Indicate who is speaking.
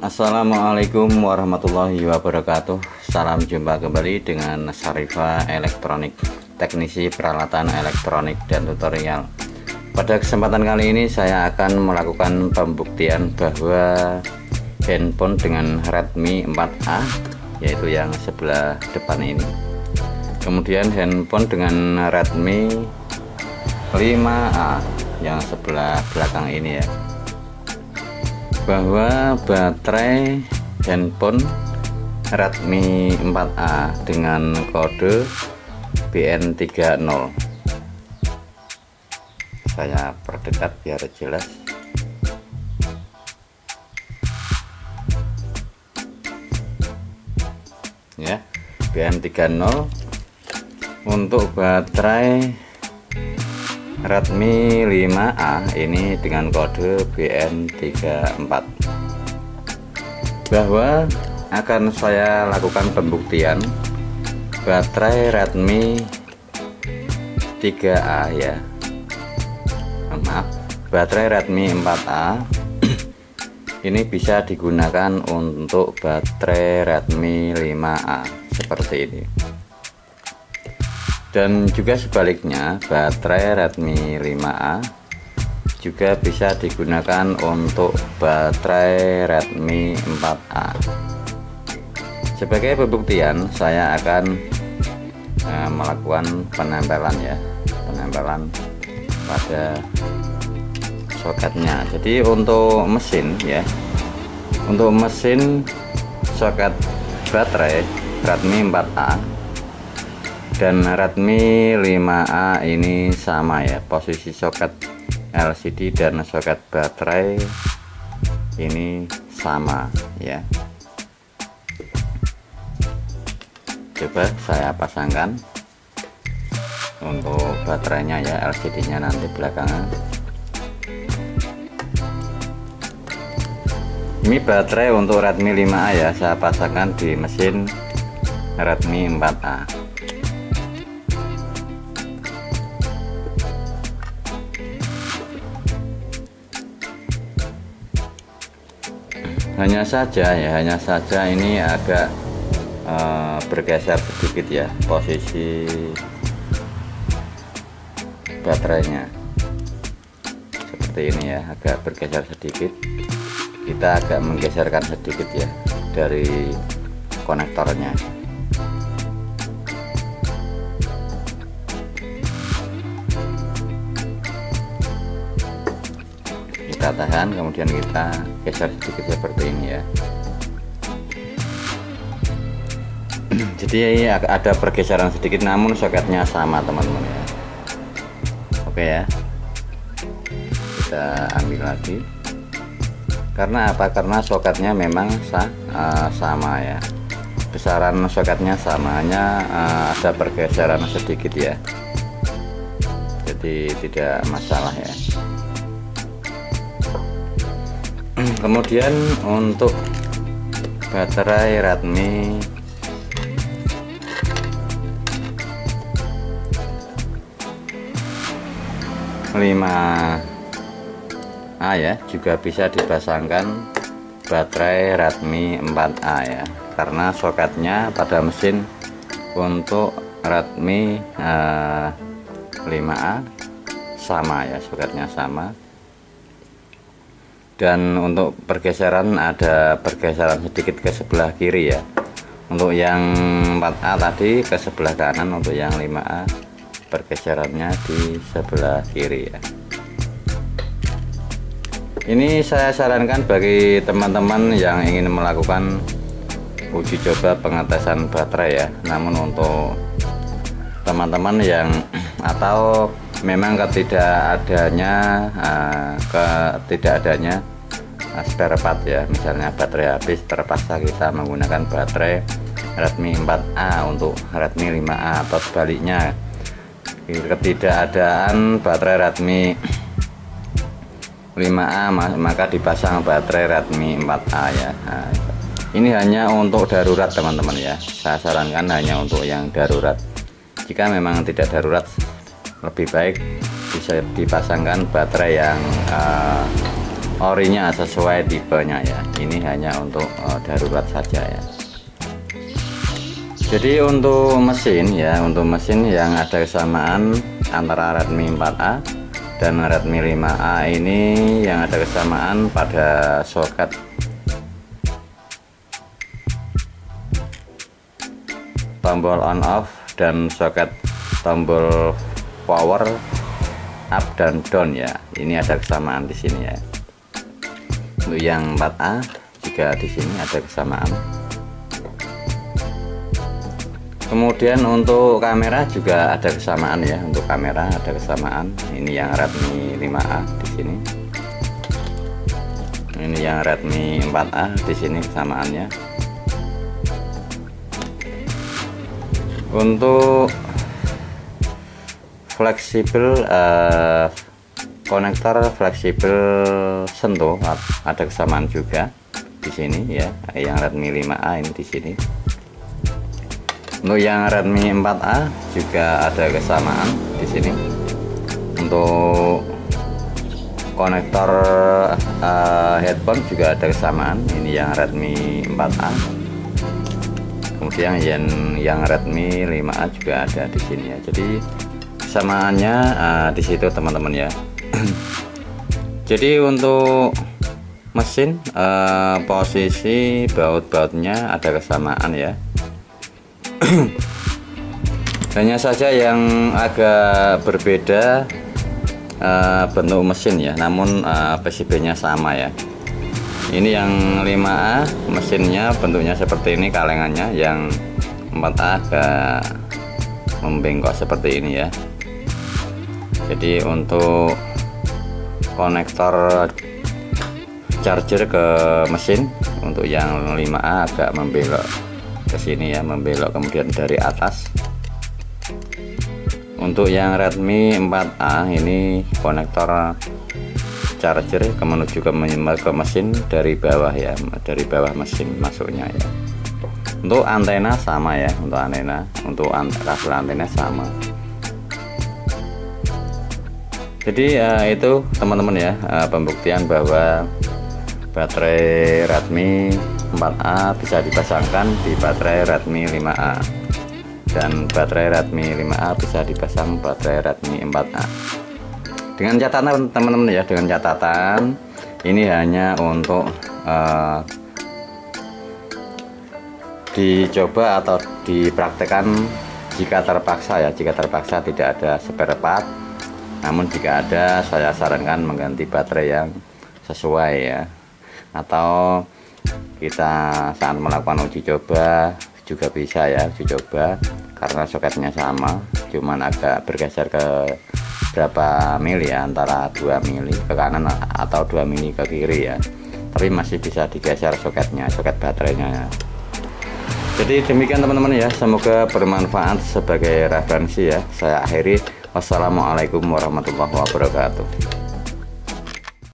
Speaker 1: Assalamualaikum warahmatullahi wabarakatuh. Salam jumpa kembali dengan Syarifah Elektronik, teknisi peralatan elektronik dan tutorial. Pada kesempatan kali ini saya akan melakukan pembuktian bahwa handphone dengan Redmi 4A, yaitu yang sebelah depan ini, kemudian handphone dengan Redmi 5A yang sebelah belakang ini ya, bahwa baterai handphone Redmi 4A dengan kode BN30, saya perdekat biar jelas. Ya, BN30 untuk baterai Redmi 5A ini dengan kode BN34, bahwa akan saya lakukan pembuktian baterai Redmi 3A ya, maaf, baterai Redmi 4A ini bisa digunakan untuk baterai Redmi 5A seperti ini. Dan juga sebaliknya, baterai Redmi 5A juga bisa digunakan untuk baterai Redmi 4A. Sebagai pembuktian, saya akan melakukan penempelan ya, penempelan pada soketnya. Jadi untuk mesin ya, untuk mesin soket baterai Redmi 4A dan Redmi 5A ini sama ya, posisi soket LCD dan soket baterai ini sama ya. Coba saya pasangkan untuk baterainya ya, LCD nya nanti belakangan. Ini baterai untuk Redmi 5A ya, saya pasangkan di mesin Redmi 4A. Hanya saja ini agak bergeser sedikit ya posisi baterainya, seperti ini ya, agak bergeser sedikit. Kita agak menggeserkan sedikit ya dari konektornya. Kita tahan, kemudian kita geser sedikit seperti ini ya. Jadi ada pergeseran sedikit, namun soketnya sama teman-teman ya. Oke ya, kita ambil lagi. Karena apa? Karena soketnya memang sama ya, besaran soketnya sama, hanya ada pergeseran sedikit ya, jadi tidak masalah ya. Kemudian untuk baterai Redmi A ya, juga bisa dipasangkan baterai Redmi 4A ya, karena soketnya pada mesin untuk Redmi 5A sama ya, soketnya sama. Dan untuk pergeseran, ada pergeseran sedikit ke sebelah kiri ya. Untuk yang 4A tadi ke sebelah kanan, untuk yang 5A pergeserannya di sebelah kiri ya. Ini saya sarankan bagi teman-teman yang ingin melakukan uji coba pengetesan baterai ya. Namun untuk teman-teman yang atau memang ketidakadanya spare part ya, misalnya baterai habis, terpaksa kita menggunakan baterai Redmi 4A untuk Redmi 5A, atau sebaliknya ketidakadaan baterai Redmi 5A maka dipasang baterai Redmi 4A ya. Nah, ini hanya untuk darurat teman-teman ya, saya sarankan hanya untuk yang darurat. Jika memang tidak darurat, lebih baik bisa dipasangkan baterai yang orinya sesuai tipenya ya. Ini hanya untuk darurat saja ya. Jadi untuk mesin ya, untuk mesin yang ada kesamaan antara Redmi 4A dan Redmi 5A ini, yang ada kesamaan pada soket tombol on off dan soket tombol power up dan down ya. Ini ada kesamaan di sini ya. Untuk yang 4A juga di sini ada kesamaan. Kemudian untuk kamera juga ada kesamaan ya. Untuk kamera ada kesamaan. Ini yang Redmi 5A di sini. Ini yang Redmi 4A di sini kesamaannya. Untuk fleksibel konektor fleksibel sentuh ada kesamaan juga di sini ya. Yang Redmi 5A ini di sini. Untuk yang Redmi 4A juga ada kesamaan di sini. Untuk konektor headphone juga ada kesamaan. Ini yang Redmi 4A. Kemudian yang Redmi 5A juga ada di sini ya. Jadi kesamaannya di situ teman-teman ya. Jadi untuk mesin posisi baut-bautnya ada kesamaan ya. Hanya saja yang agak berbeda bentuk mesin ya, namun PCB-nya sama ya. Ini yang 5A mesinnya bentuknya seperti ini kalengannya, yang 4A agak membengkok seperti ini ya. Jadi untuk konektor charger ke mesin untuk yang 5A agak membelok ke sini ya, membelok kemudian dari atas. Untuk yang Redmi 4A ini konektor charger menuju ke mesin dari bawah ya, dari bawah mesin masuknya ya. Untuk antena sama ya, untuk antena, untuk kabel antena sama. Jadi itu teman-teman ya, pembuktian bahwa baterai Redmi 4A bisa dipasangkan di baterai Redmi 5A, dan baterai Redmi 5A bisa dipasang baterai Redmi 4A. Dengan catatan teman-teman ya, dengan catatan ini hanya untuk dicoba atau dipraktekkan jika terpaksa ya, jika terpaksa tidak ada spare part. Namun jika ada, saya sarankan mengganti baterai yang sesuai ya. Atau kita saat melakukan uji coba juga bisa ya, uji coba, karena soketnya sama, cuman agak bergeser ke berapa mili ya, antara 2 mili ke kanan atau 2 mili ke kiri ya, tapi masih bisa digeser soketnya, soket baterainya ya. Jadi demikian teman-teman ya, semoga bermanfaat sebagai referensi ya. Saya akhiri, wassalamualaikum warahmatullahi wabarakatuh.